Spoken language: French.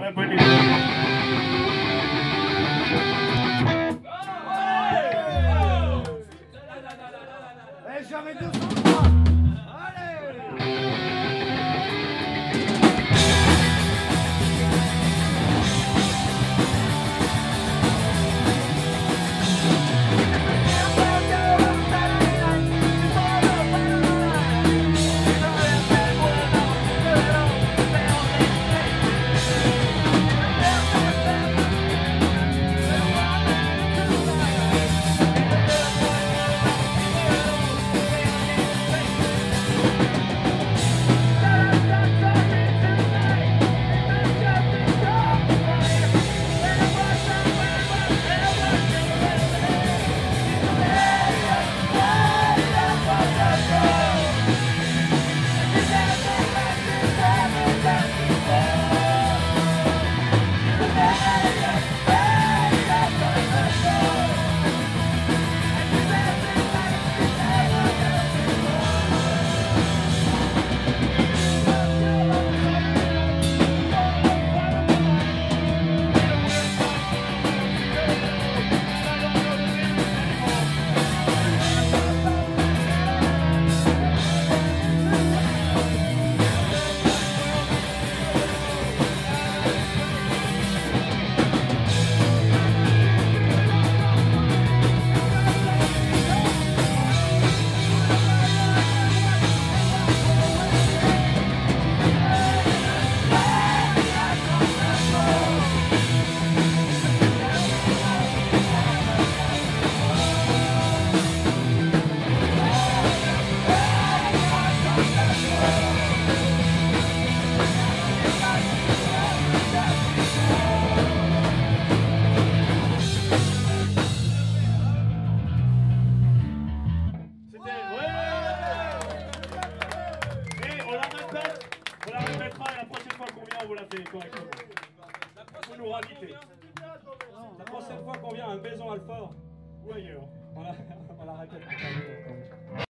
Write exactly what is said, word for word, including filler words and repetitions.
Ouais, bonne idée. Eh, j'avais deux cent trois. Allez. On la remettra et la prochaine fois qu'on vient, on vous la fait correctement. Vous nous ravitez. La prochaine fois qu'on vient à Maison Alfort ou ailleurs, on la, on la répète.